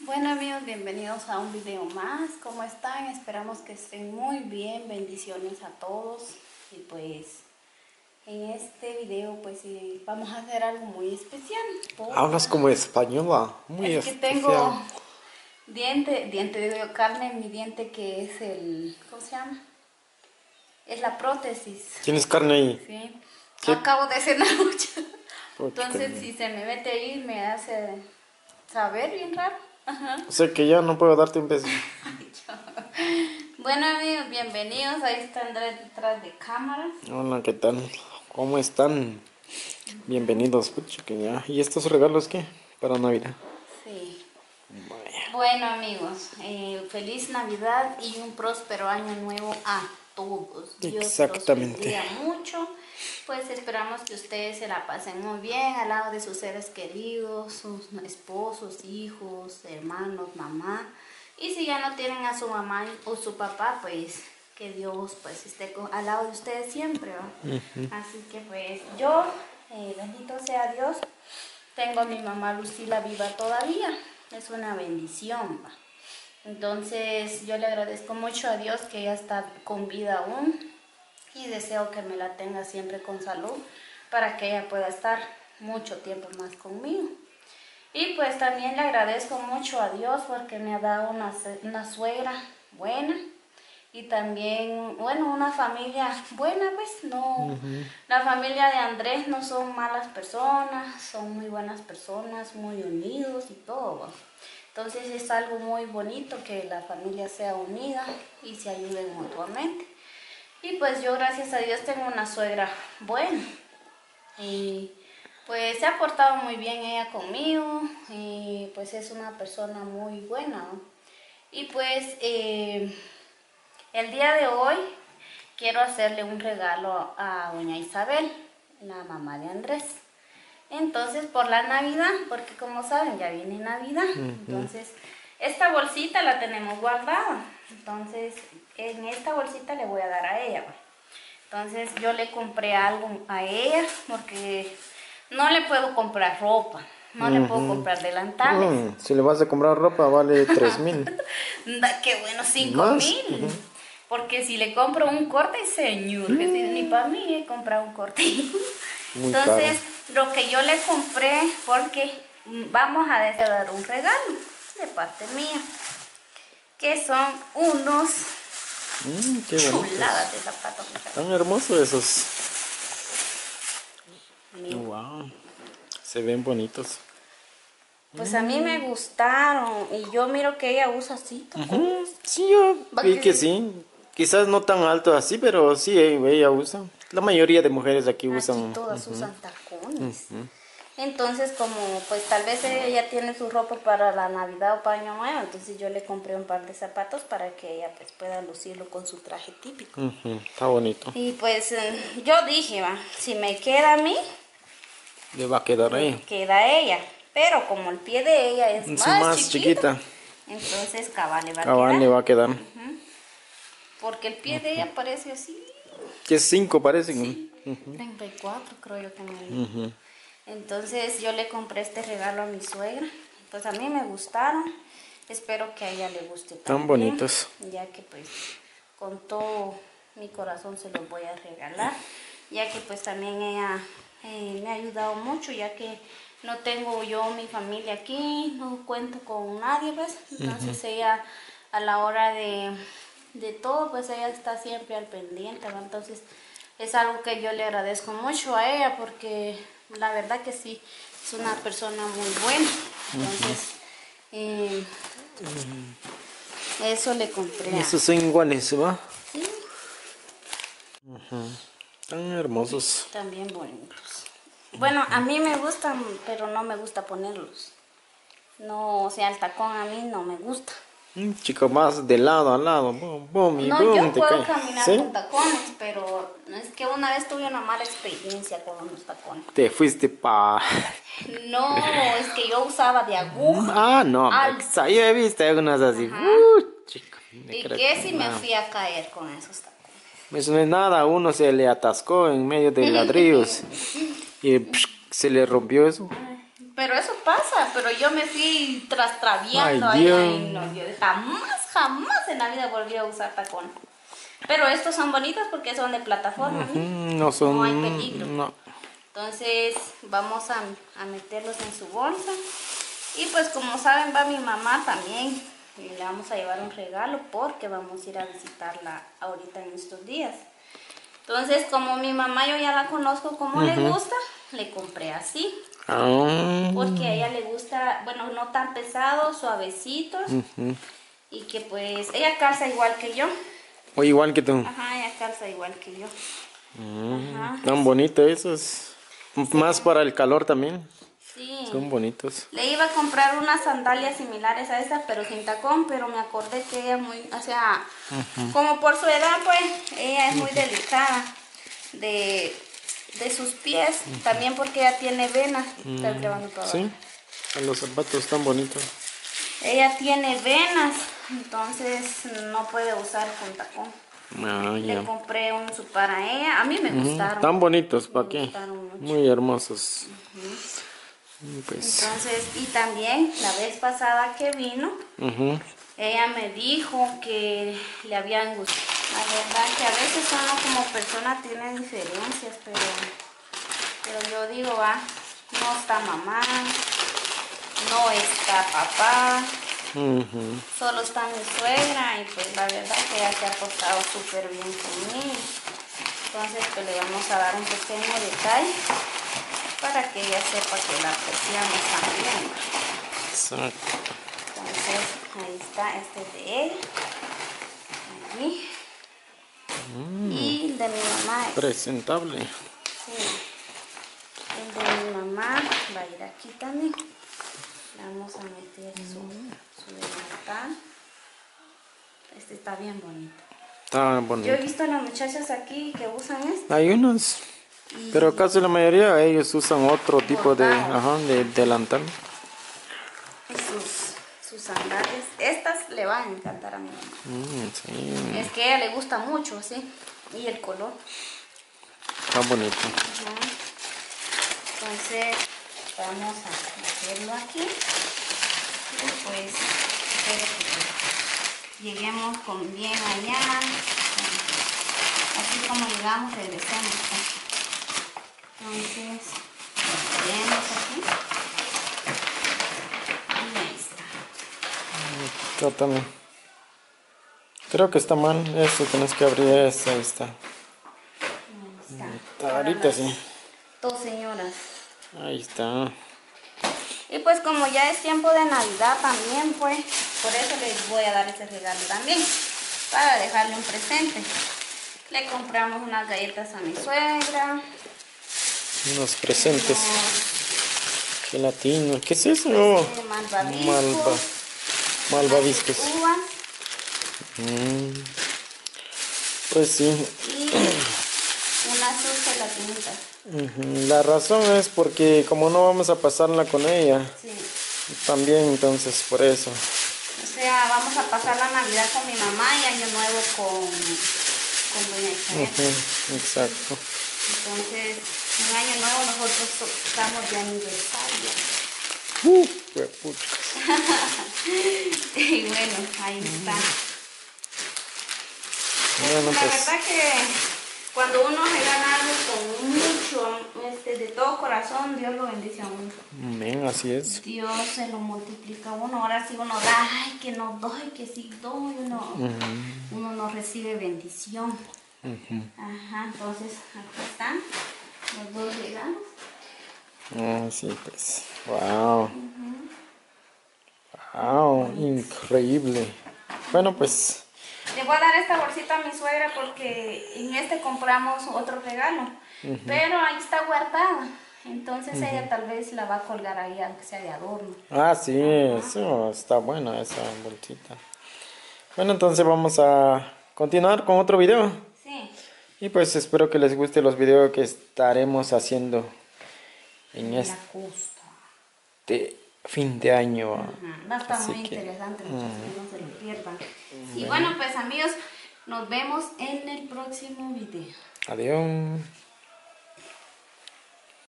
Bueno amigos, bienvenidos a un video más. ¿Cómo están? Esperamos que estén muy bien. Bendiciones a todos. Y pues en este video pues vamos a hacer algo muy especial. Hablas como española, muy Es que especial. tengo diente de carne en mi diente que es el, ¿cómo se llama? Es la prótesis. ¿Tienes carne ahí? Sí. ¿Qué? Acabo de cenar mucho. Pucha, Entonces si se me mete ahí me hace saber bien raro. o sea que ya no puedo darte un beso. Bueno amigos, bienvenidos. Ahí está Andrés detrás de cámara. Hola, ¿qué tal? ¿Cómo están? Bienvenidos. Pucha, que ya. ¿Y estos regalos qué? Para Navidad. Sí. Vaya. Bueno amigos, feliz Navidad y un próspero año nuevo a todos. Dios Exactamente. los bendiga mucho. Pues esperamos que ustedes se la pasen muy bien al lado de sus seres queridos, sus esposos, hijos, hermanos, mamá. Y si ya no tienen a su mamá o su papá, pues que Dios pues esté al lado de ustedes siempre, ¿va? Así que pues yo, bendito sea Dios, tengo a mi mamá Lucila viva todavía. Es una bendición, ¿va? Entonces yo le agradezco mucho a Dios que ella está con vida aún y deseo que me la tenga siempre con salud para que ella pueda estar mucho tiempo más conmigo. Y pues también le agradezco mucho a Dios porque me ha dado una suegra buena y también, bueno, una familia buena, pues no, la familia de Andrés no son malas personas, son muy buenas personas, muy unidos y todo. Entonces es algo muy bonito que la familia sea unida y se ayuden mutuamente. Y pues yo gracias a Dios tengo una suegra buena y pues se ha portado muy bien ella conmigo y pues es una persona muy buena, ¿no? Y pues el día de hoy quiero hacerle un regalo a doña Isabel, la mamá de Andrés. Entonces por la Navidad, porque como saben ya viene Navidad, entonces esta bolsita la tenemos guardada. Entonces en esta bolsita le voy a dar a ella, ¿va? Entonces yo le compré algo a ella porque no le puedo comprar ropa, no le puedo comprar delantales. Si le vas a comprar ropa vale 3,000. Qué bueno, cinco Más. mil. Porque si le compro un corte, señor, que ni para mí he comprado un corte. Muy caro. Entonces, lo que yo le compré, porque vamos a dar un regalo de parte mía, que son unos Qué bonitos. chuladas de zapatos. Tan hermosos esos. Mira. Wow. Se ven bonitos. Pues a mí me gustaron y yo miro que ella usa así tacones. Sí, yo Va vi que sí. sí. Quizás no tan alto así, pero sí, ella usa. La mayoría de mujeres aquí Aquí usan. todas usan tacones. Entonces, como pues tal vez ella tiene su ropa para la Navidad o para Año Nuevo, entonces yo le compré un par de zapatos para que ella pues pueda lucirlo con su traje típico. Está bonito. Y pues yo dije, va, si me queda a mí, Le va a quedar ahí. queda a ella. Pero como el pie de ella es Es más más chiquito, chiquita. entonces cabal le va a Cabal quedar. le va a quedar. Porque el pie de ella parece así. Que 5 parecen. Sí, 34 creo yo que me dio. Entonces yo le compré este regalo a mi suegra. Pues a mí me gustaron. Espero que a ella le guste Tan también. bonitos. Ya que pues con todo mi corazón se los voy a regalar. Ya que pues también ella me ha ayudado mucho, ya que no tengo yo mi familia aquí, no cuento con nadie, pues. Entonces ella a la hora de todo, pues ella está siempre al pendiente, ¿no? Entonces es algo que yo le agradezco mucho a ella porque la verdad que sí, es una persona muy buena. Entonces, eso le compré. Estos son iguales, ¿va? Sí, Tan hermosos. también bonitos. Bueno, a mí me gustan, pero no me gusta ponerlos. No, o sea, el tacón a mí no me gusta. Chico, más de lado a lado. Boom, boom, y No, boom, yo te puedo cae. caminar ¿Sí? con tacones, pero es que una vez tuve una mala experiencia con los tacones. Te fuiste pa... No, es que yo usaba de aguja. No, Alto. yo he visto algunas así. Ajá. Chico. ¿Y qué si me fui a caer con esos tacones? Eso no es nada, uno se le atascó en medio de ladrillos y se le rompió eso. Pero eso pasa, pero yo me fui trastraviando Ay, ahí, Dios. ay, no, yo jamás en la vida volví a usar tacón. Pero estos son bonitos porque son de plataforma, ¿no? No son... No hay peligro. No. Entonces vamos a meterlos en su bolsa. Y pues como saben va mi mamá también. Y le vamos a llevar un regalo porque vamos a ir a visitarla ahorita en estos días. Entonces como mi mamá yo ya la conozco como le gusta, le compré así. Porque a ella le gusta, bueno, no tan pesados, suavecitos. Y que pues ella calza igual que yo. O igual que tú. Ajá, ella calza igual que yo. Ajá. Tan bonito esos. Más para el calor también. Sí. Son bonitos. Le iba a comprar unas sandalias similares a esas, pero sin tacón, pero me acordé que ella muy, o sea, como por su edad, pues, ella es muy delicada de sus pies, también porque ella tiene venas. Está grabando para abajo. Sí, los zapatos están bonitos. Ella tiene venas, entonces no puede usar con tacón. Le compré un para ella, a mí me gustaron. Tan bonitos, ¿para qué? Gustaron mucho. Muy hermosos. Pues. Entonces, y también la vez pasada que vino, ella me dijo que le habían gustado. La verdad que a veces uno como persona tiene diferencias, pero yo digo, no está mamá, no está papá, solo está mi suegra y pues la verdad que ella se ha portado súper bien conmigo. Entonces pues le vamos a dar un pequeño detalle para que ella sepa que la apreciamos también. Exacto. Entonces ahí está, este es de ella. Ahí. Y el de mi mamá es... Presentable. Sí. El de mi mamá va a ir aquí también. Le vamos a meter su delantal. Este está bien bonito. Está bonito. Yo he visto a las muchachas aquí que usan este. Hay unos, pero casi la mayoría ellos usan otro tipo de, Bordado. de delantal. Sus sandalias. Estas le van a encantar a mi mamá. Sí. Es que a ella le gusta mucho, ¿sí? Y el color. Está bonito. Entonces, vamos a hacerlo aquí. Y pues, espero que lleguemos con bien allá. Así como llegamos, regresemos. Entonces, lo ponemos aquí. Y ahí está. Trátame. Creo que está mal. Esto tienes que abrir. Esta, ahí está. Ahí está. Ahorita sí. Dos señoras. Ahí está. Y pues como ya es tiempo de Navidad también, pues por eso les voy a dar ese regalo también, para dejarle un presente. Le compramos unas galletas a mi suegra. Unos presentes. Gelatina. ¿Qué es eso? Malvaviscos. Uvas. Pues sí. Y unas gelatinitas. La razón es porque como no vamos a pasarla con ella, Sí. también entonces por eso. O sea, vamos a pasar la Navidad con mi mamá y Año Nuevo con doña Isabel. Exacto. Entonces, en Año Nuevo nosotros estamos de aniversario. Y bueno, ahí está. Bueno, La pues, verdad que cuando uno regala algo con mucho, de todo corazón, Dios lo bendice a uno. bien, así es. Dios se lo multiplica a uno. Ahora sí uno da, ay, que no doy, que sí doy, uno no recibe bendición. Ajá, entonces aquí están los dos regalos. Sí, pues. Wow. Wow, increíble. Bueno, pues. Le voy a dar esta bolsita a mi suegra porque en este compramos otro regalo. Pero ahí está guardada. Entonces ella tal vez la va a colgar ahí, aunque sea de adorno. Sí, eso está buena esa bolsita. Bueno, entonces vamos a continuar con otro video. Sí. Y pues espero que les guste los videos que estaremos haciendo en La este costa. fin de año. Va a estar muy interesante, muchachos, que no se lo pierdan. Y bueno, pues amigos, nos vemos en el próximo video. Adiós.